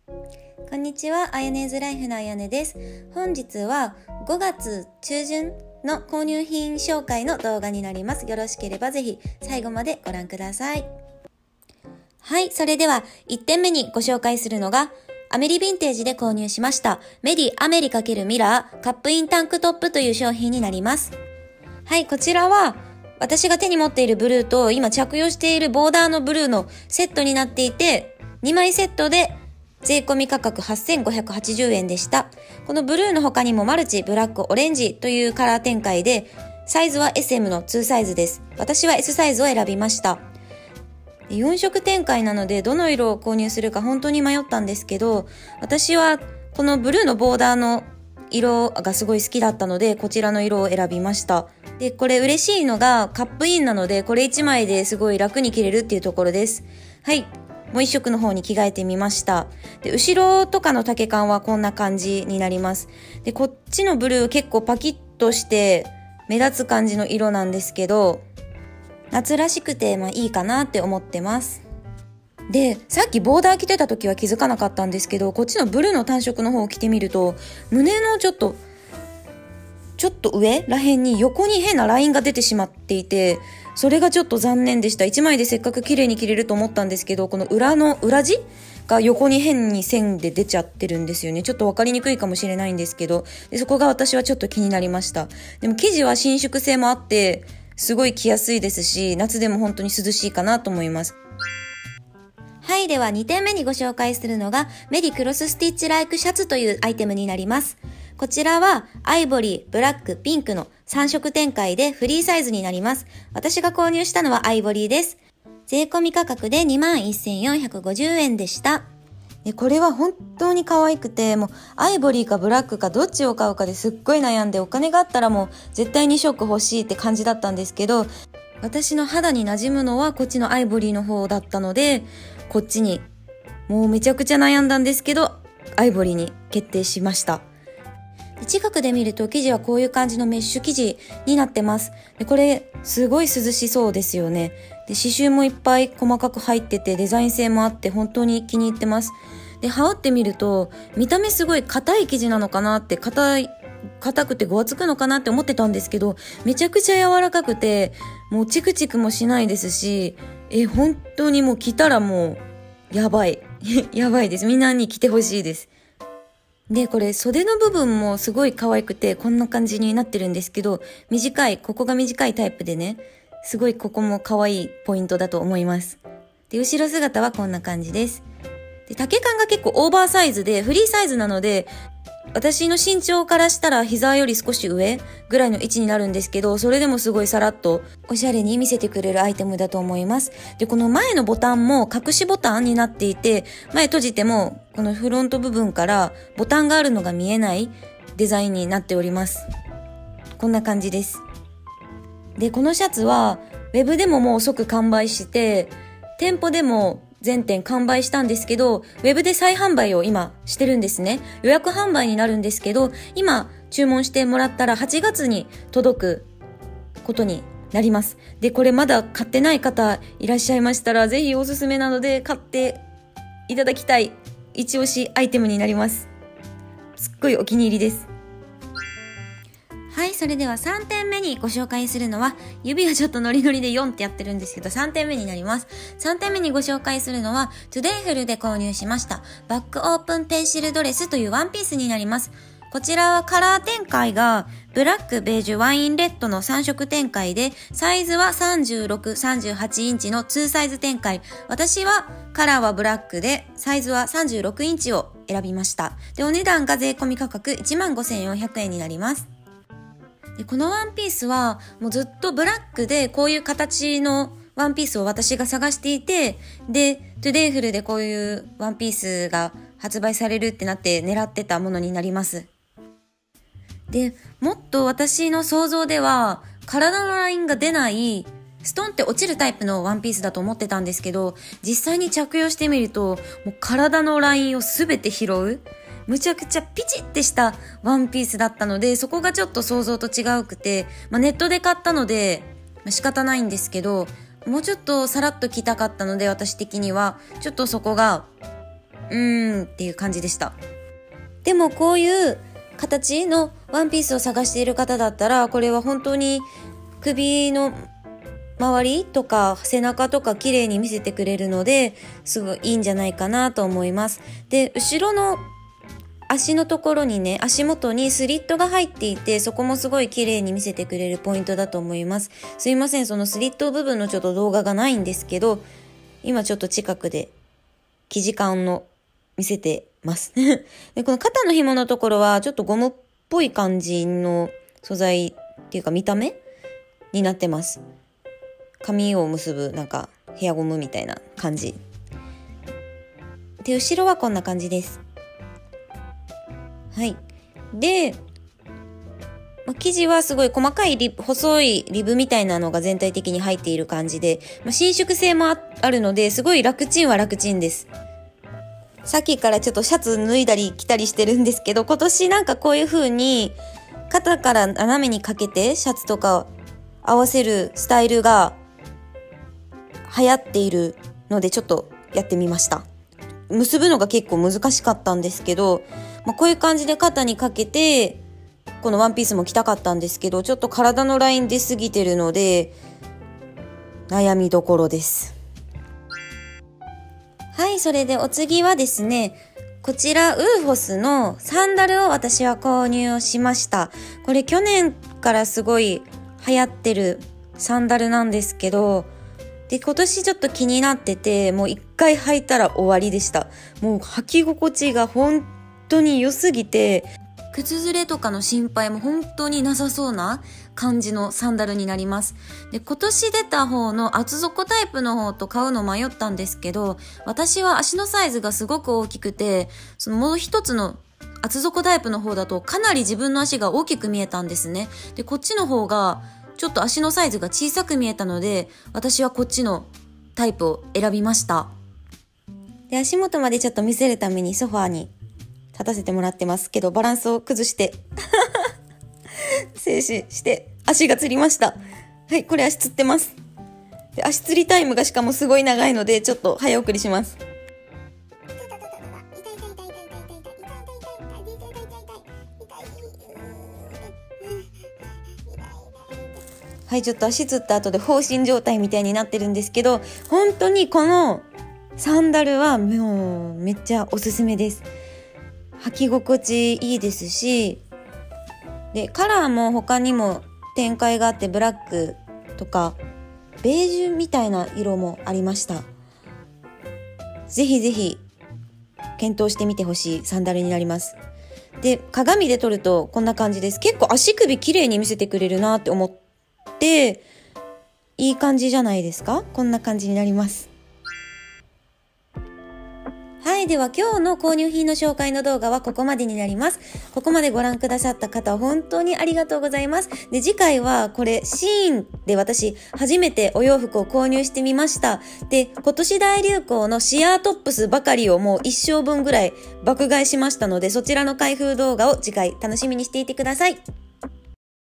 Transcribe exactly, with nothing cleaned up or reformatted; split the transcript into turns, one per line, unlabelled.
こんにちは、あやねーずライフのあやねです。本日はごがつ中旬の購入品紹介の動画になります。よろしければぜひ最後までご覧ください。はい、それではいってんめにご紹介するのが、アメリヴィンテージで購入しましたメディアメリ×ミラーカップインタンクトップという商品になります。はい、こちらは私が手に持っているブルーと今着用しているボーダーのブルーのセットになっていて、にまいセットで税込み価格はっせんごひゃくはちじゅうえんでした。このブルーの他にもマルチ、ブラック、オレンジというカラー展開で、サイズは エスエム のにサイズです。私は エス サイズを選びました。よん色展開なのでどの色を購入するか本当に迷ったんですけど、私はこのブルーのボーダーの色がすごい好きだったので、こちらの色を選びました。で、これ嬉しいのがカップインなので、これいちまいですごい楽に着れるっていうところです。はい。もう一色の方に着替えてみました。で、後ろとかの丈感はこんな感じになります。で、こっちのブルー結構パキッとして目立つ感じの色なんですけど、夏らしくてまあいいかなって思ってます。で、さっきボーダー着てた時は気づかなかったんですけど、こっちのブルーの単色の方を着てみると、胸のちょっと、ちょっと上らへんに横に変なラインが出てしまっていて、それがちょっと残念でした。いちまいでせっかく綺麗に着れると思ったんですけど、この裏の裏地が横に変に線で出ちゃってるんですよね。ちょっとわかりにくいかもしれないんですけど、でそこが私はちょっと気になりました。でも生地は伸縮性もあって、すごい着やすいですし、夏でも本当に涼しいかなと思います。はい、ではにてんめにご紹介するのがメリクロススティッチライクシャツというアイテムになります。こちらはアイボリー、ブラック、ピンクのさん色展開でフリーサイズになります。私が購入したのはアイボリーです。税込み価格で にまんせんよんひゃくごじゅうえんでした。でこれは本当に可愛くて、もうアイボリーかブラックかどっちを買うかですっごい悩んで、お金があったらもう絶対に色欲しいって感じだったんですけど、私の肌に馴染むのはこっちのアイボリーの方だったので、こっちにもうめちゃくちゃ悩んだんですけど、アイボリーに決定しました。近くで見ると生地はこういう感じのメッシュ生地になってます。でこれすごい涼しそうですよね。で刺繍もいっぱい細かく入ってて、デザイン性もあって本当に気に入ってます。で羽織ってみると見た目すごい硬い生地なのかなって、硬い硬くてごわつくのかなって思ってたんですけど、めちゃくちゃ柔らかくて、もうチクチクもしないですし、え本当にもう着たらもうやばいやばいです。みんなに着てほしいです。で、これ袖の部分もすごい可愛くて、こんな感じになってるんですけど、短い、ここが短いタイプでね、すごいここも可愛いポイントだと思います。で、後ろ姿はこんな感じです。で、丈感が結構オーバーサイズで、フリーサイズなので、私の身長からしたら膝より少し上ぐらいの位置になるんですけど、それでもすごいさらっとおしゃれに見せてくれるアイテムだと思います。で、この前のボタンも隠しボタンになっていて、前閉じてもこのフロント部分からボタンがあるのが見えないデザインになっております。こんな感じです。で、このシャツはウェブでももう即完売して、店舗でも全店完売したんですけど、ウェブで再販売を今してるんですね。予約販売になるんですけど、今注文してもらったらはちがつに届くことになります。で、これまだ買ってない方いらっしゃいましたら、ぜひおすすめなので買っていただきたい一押しアイテムになります。すっごいお気に入りです。はい、それではさんてんめにご紹介するのは、指はちょっとノリノリでよんってやってるんですけど、さんてんめになります。さんてんめにご紹介するのは、トゥデイフルで購入しました、バックオープンペンシルドレスというワンピースになります。こちらはカラー展開が、ブラック、ベージュ、ワインレッドのさん色展開で、サイズはさんじゅうろく、さんじゅうはちインチのにサイズ展開。私はカラーはブラックで、サイズはさんじゅうろくインチを選びました。で、お値段が税込み価格いちまんごせんよんひゃくえんになります。でこのワンピースはもうずっとブラックでこういう形のワンピースを私が探していて、で、トゥデイフルでこういうワンピースが発売されるってなって狙ってたものになります。で、もっと私の想像では体のラインが出ないストンって落ちるタイプのワンピースだと思ってたんですけど、実際に着用してみるともう体のラインをすべて拾うむちゃくちゃピチってしたワンピースだったので、そこがちょっと想像と違うくて、まあ、ネットで買ったので、まあ、仕方ないんですけど、もうちょっとさらっと着たかったので、私的にはちょっとそこがうーんっていう感じでした。でもこういう形のワンピースを探している方だったら、これは本当に首の周りとか背中とか綺麗に見せてくれるので、すごいいいんじゃないかなと思います。で、後ろの足のところにね、足元にスリットが入っていて、そこもすごい綺麗に見せてくれるポイントだと思います。すいません、そのスリット部分のちょっと動画がないんですけど、今ちょっと近くで生地感の見せてますで、この肩の紐のところはちょっとゴムっぽい感じの素材っていうか見た目になってます。髪を結ぶなんかヘアゴムみたいな感じで、後ろはこんな感じです。はい。で、まあ、生地はすごい細かいリブ、細いリブみたいなのが全体的に入っている感じで、まあ、伸縮性も あ, あるので、すごい楽ちんは楽ちんです。さっきからちょっとシャツ脱いだり着たりしてるんですけど、今年なんかこういう風に肩から斜めにかけてシャツとか合わせるスタイルが流行っているので、ちょっとやってみました。結ぶのが結構難しかったんですけど、まあ、こういう感じで肩にかけてこのワンピースも着たかったんですけど、ちょっと体のライン出過ぎてるので悩みどころです。はい、それでお次はですね、こちらウーフォスのサンダルを私は購入をしました。これ去年からすごい流行ってるサンダルなんですけど、で今年ちょっと気になってて、もう一回履いたら終わりでした。もう履き心地が本当に良すぎて、靴ずれとかの心配も本当になさそうな感じのサンダルになります。で、今年出た方の厚底タイプの方と買うの迷ったんですけど、私は足のサイズがすごく大きくて、そのもう一つの厚底タイプの方だとかなり自分の足が大きく見えたんですね。で、こっちの方がちょっと足のサイズが小さく見えたので、私はこっちのタイプを選びました。で、足元までちょっと見せるためにソファーに立たせてもらってますけど、バランスを崩して静止して足がつりました。はい、これ足つってます。で、足つりタイムがしかもすごい長いので、ちょっと早送りします。はい、ちょっと足つった後で放心状態みたいになってるんですけど、本当にこのサンダルはもうめっちゃおすすめです。履き心地いいですし、でカラーも他にも展開があって、ブラックとかベージュみたいな色もありました。ぜひぜひ検討してみてほしいサンダルになります。で、鏡で撮るとこんな感じです。結構足首綺麗に見せてくれるなって思って、いい感じじゃないですか。こんな感じになります。はい、では今日の購入品の紹介の動画はここまでになります。ここまでご覧くださった方、本当にありがとうございます。で、次回はこれシーンで私初めてお洋服を購入してみました。で、今年大流行のシアートップスばかりをもう一生分ぐらい爆買いしましたので、そちらの開封動画を次回楽しみにしていてください。